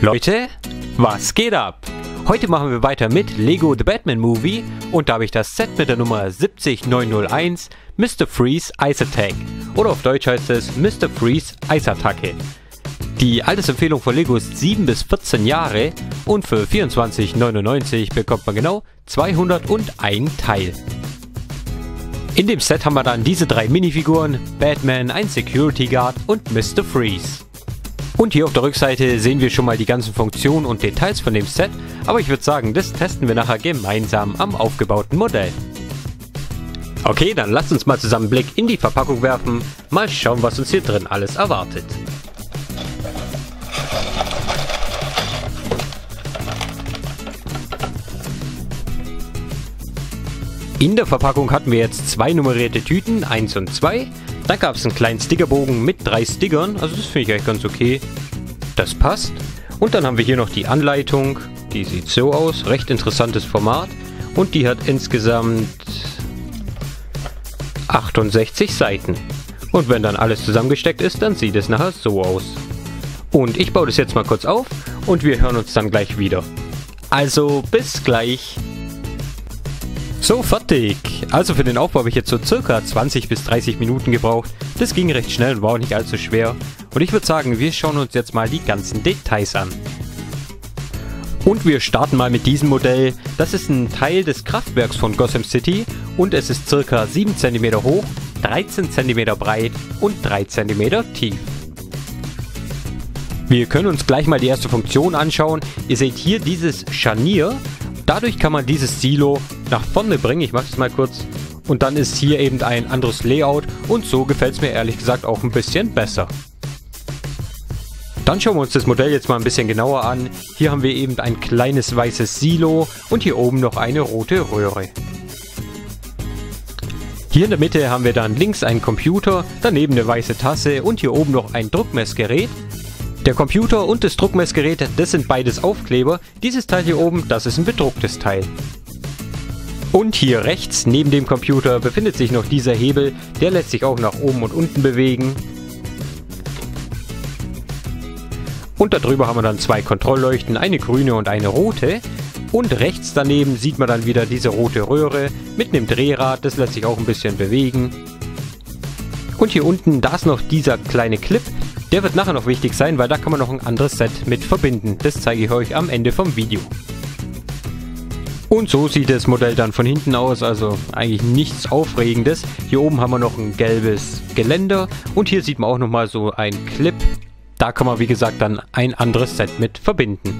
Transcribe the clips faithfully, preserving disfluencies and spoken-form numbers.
Leute, was geht ab? Heute machen wir weiter mit Lego The Batman Movie und da habe ich das Set mit der Nummer siebzig neunhunderteins Mister Freeze Ice Attack oder auf Deutsch heißt es Mister Freeze Eisattacke. Die Altersempfehlung von Lego ist sieben bis vierzehn Jahre und für vierundzwanzig neunundneunzig bekommt man genau zweihunderteins Teil. In dem Set haben wir dann diese drei Minifiguren, Batman, ein Security Guard und Mister Freeze. Und hier auf der Rückseite sehen wir schon mal die ganzen Funktionen und Details von dem Set, aber ich würde sagen, das testen wir nachher gemeinsam am aufgebauten Modell. Okay, dann lasst uns mal zusammen einen Blick in die Verpackung werfen, mal schauen, was uns hier drin alles erwartet. In der Verpackung hatten wir jetzt zwei nummerierte Tüten, eins und zwei. Dann gab es einen kleinen Stickerbogen mit drei Stickern, also das finde ich eigentlich ganz okay. Das passt. Und dann haben wir hier noch die Anleitung, die sieht so aus, recht interessantes Format. Und die hat insgesamt achtundsechzig Seiten. Und wenn dann alles zusammengesteckt ist, dann sieht es nachher so aus. Und ich baue das jetzt mal kurz auf und wir hören uns dann gleich wieder. Also bis gleich. So, fertig. Also für den Aufbau habe ich jetzt so circa zwanzig bis dreißig Minuten gebraucht. Das ging recht schnell und war auch nicht allzu schwer. Und ich würde sagen, wir schauen uns jetzt mal die ganzen Details an. Und wir starten mal mit diesem Modell. Das ist ein Teil des Kraftwerks von Gotham City und es ist circa sieben Zentimeter hoch, dreizehn Zentimeter breit und drei Zentimeter tief. Wir können uns gleich mal die erste Funktion anschauen. Ihr seht hier dieses Scharnier. Dadurch kann man dieses Silo nach vorne bringen, ich mache das mal kurz, und dann ist hier eben ein anderes Layout und so gefällt es mir ehrlich gesagt auch ein bisschen besser. Dann schauen wir uns das Modell jetzt mal ein bisschen genauer an. Hier haben wir eben ein kleines weißes Silo und hier oben noch eine rote Röhre. Hier in der Mitte haben wir dann links einen Computer, daneben eine weiße Tasse und hier oben noch ein Druckmessgerät. Der Computer und das Druckmessgerät, das sind beides Aufkleber. Dieses Teil hier oben, das ist ein bedrucktes Teil. Und hier rechts neben dem Computer befindet sich noch dieser Hebel. Der lässt sich auch nach oben und unten bewegen. Und darüber haben wir dann zwei Kontrollleuchten, eine grüne und eine rote. Und rechts daneben sieht man dann wieder diese rote Röhre mit einem Drehrad. Das lässt sich auch ein bisschen bewegen. Und hier unten, da ist noch dieser kleine Clip. Der wird nachher noch wichtig sein, weil da kann man noch ein anderes Set mit verbinden. Das zeige ich euch am Ende vom Video. Und so sieht das Modell dann von hinten aus, also eigentlich nichts Aufregendes. Hier oben haben wir noch ein gelbes Geländer und hier sieht man auch nochmal so einen Clip. Da kann man wie gesagt dann ein anderes Set mit verbinden.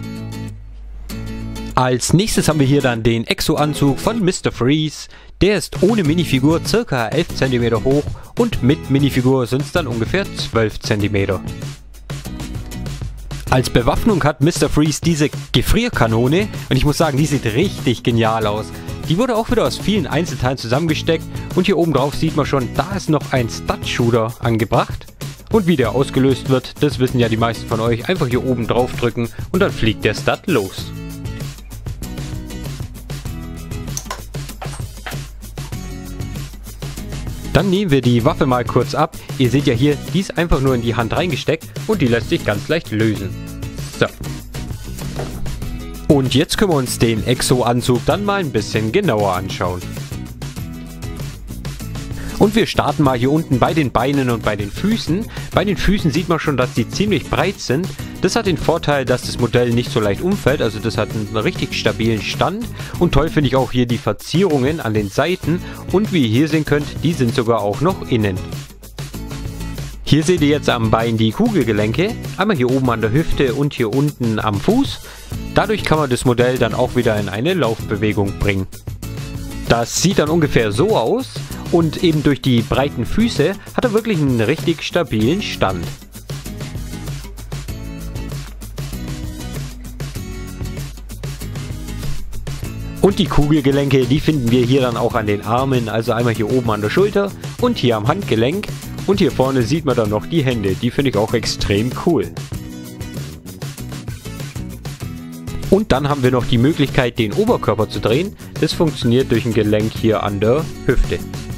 Als nächstes haben wir hier dann den Exo-Anzug von Mister Freeze. Der ist ohne Minifigur ca. elf Zentimeter hoch und mit Minifigur sind es dann ungefähr zwölf Zentimeter. Als Bewaffnung hat Mister Freeze diese Gefrierkanone und ich muss sagen, die sieht richtig genial aus. Die wurde auch wieder aus vielen Einzelteilen zusammengesteckt und hier oben drauf sieht man schon, da ist noch ein Stud-Shooter angebracht. Und wie der ausgelöst wird, das wissen ja die meisten von euch, einfach hier oben drauf drücken und dann fliegt der Stud los. Dann nehmen wir die Waffe mal kurz ab. Ihr seht ja hier, die ist einfach nur in die Hand reingesteckt und die lässt sich ganz leicht lösen. So. Und jetzt können wir uns den Exo-Anzug dann mal ein bisschen genauer anschauen. Und wir starten mal hier unten bei den Beinen und bei den Füßen. Bei den Füßen sieht man schon, dass die ziemlich breit sind. Das hat den Vorteil, dass das Modell nicht so leicht umfällt, also das hat einen richtig stabilen Stand. Und toll finde ich auch hier die Verzierungen an den Seiten. Und wie ihr hier sehen könnt, die sind sogar auch noch innen. Hier seht ihr jetzt am Bein die Kugelgelenke, einmal hier oben an der Hüfte und hier unten am Fuß. Dadurch kann man das Modell dann auch wieder in eine Laufbewegung bringen. Das sieht dann ungefähr so aus. Und eben durch die breiten Füße hat er wirklich einen richtig stabilen Stand. Und die Kugelgelenke, die finden wir hier dann auch an den Armen, also einmal hier oben an der Schulter und hier am Handgelenk. Und hier vorne sieht man dann noch die Hände, die finde ich auch extrem cool. Und dann haben wir noch die Möglichkeit, den Oberkörper zu drehen. Das funktioniert durch ein Gelenk hier an der Hüfte.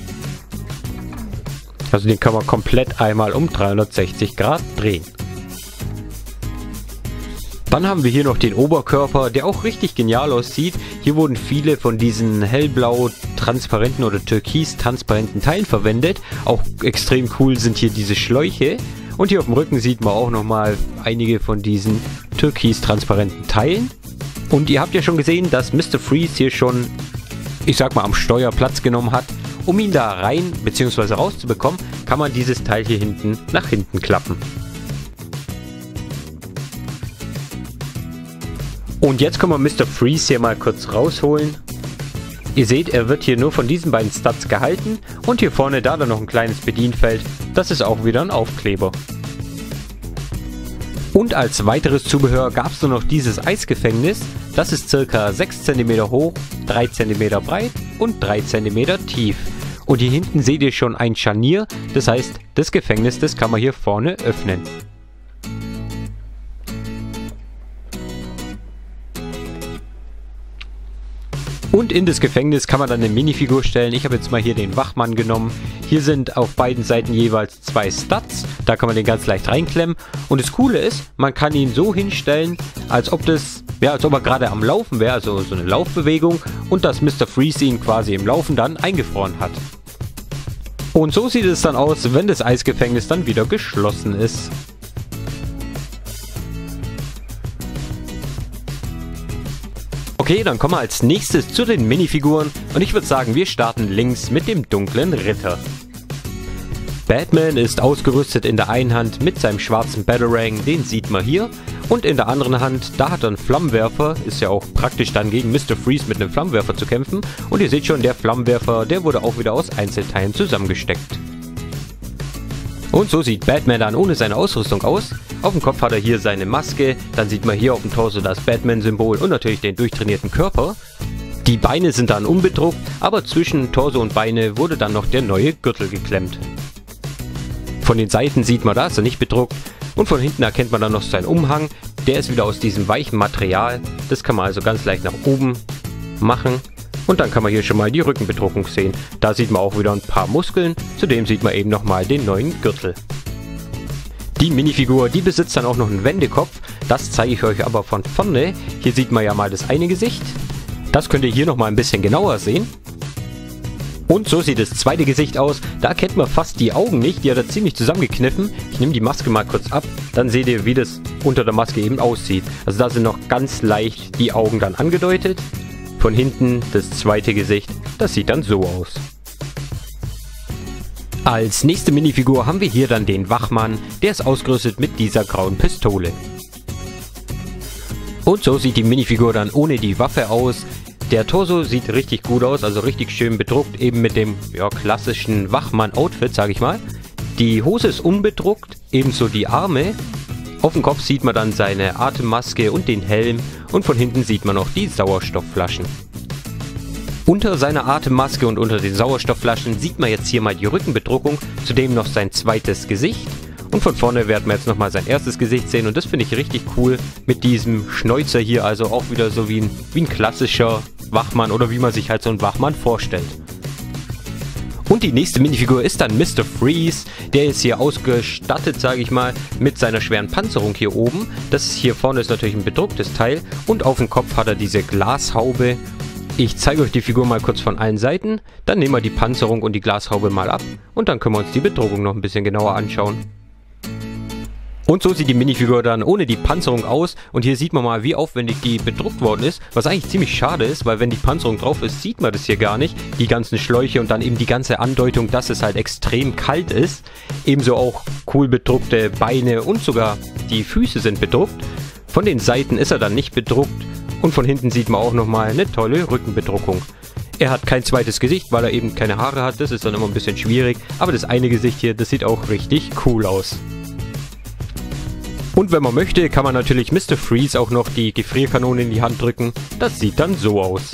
Also den kann man komplett einmal um dreihundertsechzig Grad drehen. Dann haben wir hier noch den Oberkörper, der auch richtig genial aussieht. Hier wurden viele von diesen hellblau transparenten oder türkis transparenten Teilen verwendet. Auch extrem cool sind hier diese Schläuche. Und hier auf dem Rücken sieht man auch nochmal einige von diesen türkis transparenten Teilen. Und ihr habt ja schon gesehen, dass Mister Freeze hier schon, ich sag mal, am Steuer Platz genommen hat. Um ihn da rein bzw. rauszubekommen, kann man dieses Teil hier hinten nach hinten klappen. Und jetzt können wir Mister Freeze hier mal kurz rausholen. Ihr seht, er wird hier nur von diesen beiden Studs gehalten und hier vorne da dann noch ein kleines Bedienfeld. Das ist auch wieder ein Aufkleber. Und als weiteres Zubehör gab es nur noch dieses Eisgefängnis. Das ist ca. sechs Zentimeter hoch, drei Zentimeter breit und drei Zentimeter tief. Und hier hinten seht ihr schon ein Scharnier, das heißt, das Gefängnis, das kann man hier vorne öffnen. Und in das Gefängnis kann man dann eine Minifigur stellen. Ich habe jetzt mal hier den Wachmann genommen. Hier sind auf beiden Seiten jeweils zwei Studs. Da kann man den ganz leicht reinklemmen. Und das Coole ist, man kann ihn so hinstellen, als ob das, ja, als ob er gerade am Laufen wäre, also so eine Laufbewegung. Und dass Mister Freeze ihn quasi im Laufen dann eingefroren hat. Und so sieht es dann aus, wenn das Eisgefängnis dann wieder geschlossen ist. Okay, dann kommen wir als nächstes zu den Minifiguren und ich würde sagen, wir starten links mit dem dunklen Ritter. Batman ist ausgerüstet in der einen Hand mit seinem schwarzen Batarang, den sieht man hier. Und in der anderen Hand, da hat er einen Flammenwerfer, ist ja auch praktisch dann gegen Mister Freeze mit einem Flammenwerfer zu kämpfen. Und ihr seht schon, der Flammenwerfer, der wurde auch wieder aus Einzelteilen zusammengesteckt. Und so sieht Batman dann ohne seine Ausrüstung aus. Auf dem Kopf hat er hier seine Maske, dann sieht man hier auf dem Torso das Batman-Symbol und natürlich den durchtrainierten Körper. Die Beine sind dann unbedruckt, aber zwischen Torso und Beine wurde dann noch der neue Gürtel geklemmt. Von den Seiten sieht man, da ist er nicht bedruckt und von hinten erkennt man dann noch seinen Umhang. Der ist wieder aus diesem weichen Material, das kann man also ganz leicht nach oben machen. Und dann kann man hier schon mal die Rückenbedruckung sehen. Da sieht man auch wieder ein paar Muskeln, zudem sieht man eben nochmal den neuen Gürtel. Die Minifigur, die besitzt dann auch noch einen Wendekopf, das zeige ich euch aber von vorne. Hier sieht man ja mal das eine Gesicht. Das könnt ihr hier nochmal ein bisschen genauer sehen. Und so sieht das zweite Gesicht aus. Da kennt man fast die Augen nicht, die hat er ziemlich zusammengekniffen. Ich nehme die Maske mal kurz ab, dann seht ihr, wie das unter der Maske eben aussieht. Also da sind noch ganz leicht die Augen dann angedeutet. Von hinten das zweite Gesicht, das sieht dann so aus. Als nächste Minifigur haben wir hier dann den Wachmann, der ist ausgerüstet mit dieser grauen Pistole. Und so sieht die Minifigur dann ohne die Waffe aus. Der Torso sieht richtig gut aus, also richtig schön bedruckt, eben mit dem ja, klassischen Wachmann-Outfit, sage ich mal. Die Hose ist unbedruckt, ebenso die Arme. Auf dem Kopf sieht man dann seine Atemmaske und den Helm und von hinten sieht man noch die Sauerstoffflaschen. Unter seiner Atemmaske und unter den Sauerstoffflaschen sieht man jetzt hier mal die Rückenbedruckung, zudem noch sein zweites Gesicht. Und von vorne werden wir jetzt nochmal sein erstes Gesicht sehen und das finde ich richtig cool mit diesem Schnäuzer hier, also auch wieder so wie ein, wie ein klassischer Wachmann oder wie man sich halt so einen Wachmann vorstellt. Und die nächste Minifigur ist dann Mister Freeze, der ist hier ausgestattet, sage ich mal, mit seiner schweren Panzerung hier oben. Das ist hier vorne ist natürlich ein bedrucktes Teil und auf dem Kopf hat er diese Glashaube. Ich zeige euch die Figur mal kurz von allen Seiten, dann nehmen wir die Panzerung und die Glashaube mal ab und dann können wir uns die Bedruckung noch ein bisschen genauer anschauen. Und so sieht die Minifigur dann ohne die Panzerung aus und hier sieht man mal, wie aufwendig die bedruckt worden ist, was eigentlich ziemlich schade ist, weil wenn die Panzerung drauf ist, sieht man das hier gar nicht, die ganzen Schläuche und dann eben die ganze Andeutung, dass es halt extrem kalt ist. Ebenso auch cool bedruckte Beine und sogar die Füße sind bedruckt. Von den Seiten ist er dann nicht bedruckt und von hinten sieht man auch nochmal eine tolle Rückenbedruckung. Er hat kein zweites Gesicht, weil er eben keine Haare hat, das ist dann immer ein bisschen schwierig, aber das eine Gesicht hier, das sieht auch richtig cool aus. Und wenn man möchte, kann man natürlich Mister Freeze auch noch die Gefrierkanone in die Hand drücken. Das sieht dann so aus.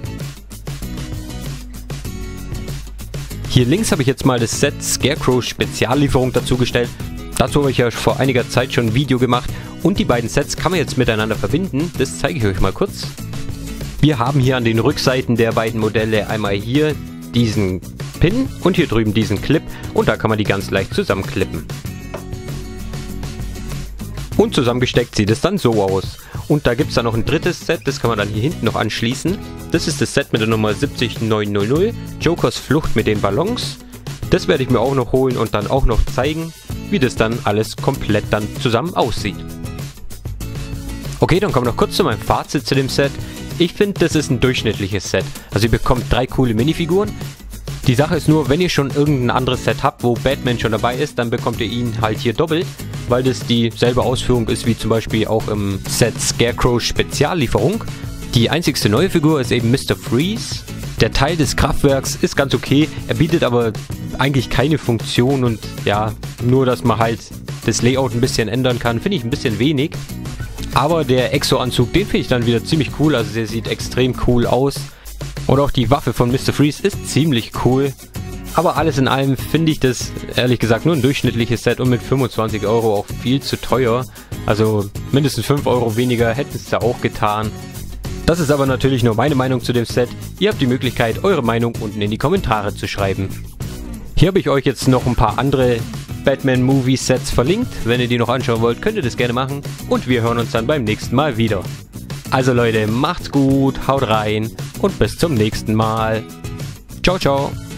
Hier links habe ich jetzt mal das Set Scarecrow Speziallieferung dazugestellt. Dazu habe ich ja vor einiger Zeit schon ein Video gemacht. Und die beiden Sets kann man jetzt miteinander verbinden. Das zeige ich euch mal kurz. Wir haben hier an den Rückseiten der beiden Modelle einmal hier diesen Pin und hier drüben diesen Clip. Und da kann man die ganz leicht zusammenklippen. Und zusammengesteckt sieht es dann so aus. Und da gibt es dann noch ein drittes Set, das kann man dann hier hinten noch anschließen. Das ist das Set mit der Nummer siebzig neunhundert, Jokers Flucht mit den Ballons. Das werde ich mir auch noch holen und dann auch noch zeigen, wie das dann alles komplett dann zusammen aussieht. Okay, dann kommen wir noch kurz zu meinem Fazit zu dem Set. Ich finde, das ist ein durchschnittliches Set. Also ihr bekommt drei coole Minifiguren. Die Sache ist nur, wenn ihr schon irgendein anderes Set habt, wo Batman schon dabei ist, dann bekommt ihr ihn halt hier doppelt, weil das dieselbe Ausführung ist wie zum Beispiel auch im Set Scarecrow Speziallieferung. Die einzigste neue Figur ist eben Mister Freeze. Der Teil des Kraftwerks ist ganz okay, er bietet aber eigentlich keine Funktion und ja, nur dass man halt das Layout ein bisschen ändern kann, finde ich ein bisschen wenig. Aber der Exo-Anzug, den finde ich dann wieder ziemlich cool, also der sieht extrem cool aus. Und auch die Waffe von Mister Freeze ist ziemlich cool. Aber alles in allem finde ich das, ehrlich gesagt, nur ein durchschnittliches Set und mit fünfundzwanzig Euro auch viel zu teuer. Also mindestens fünf Euro weniger hätten es da auch getan. Das ist aber natürlich nur meine Meinung zu dem Set. Ihr habt die Möglichkeit, eure Meinung unten in die Kommentare zu schreiben. Hier habe ich euch jetzt noch ein paar andere Batman-Movie-Sets verlinkt. Wenn ihr die noch anschauen wollt, könnt ihr das gerne machen. Und wir hören uns dann beim nächsten Mal wieder. Also Leute, macht's gut, haut rein und bis zum nächsten Mal. Ciao, ciao.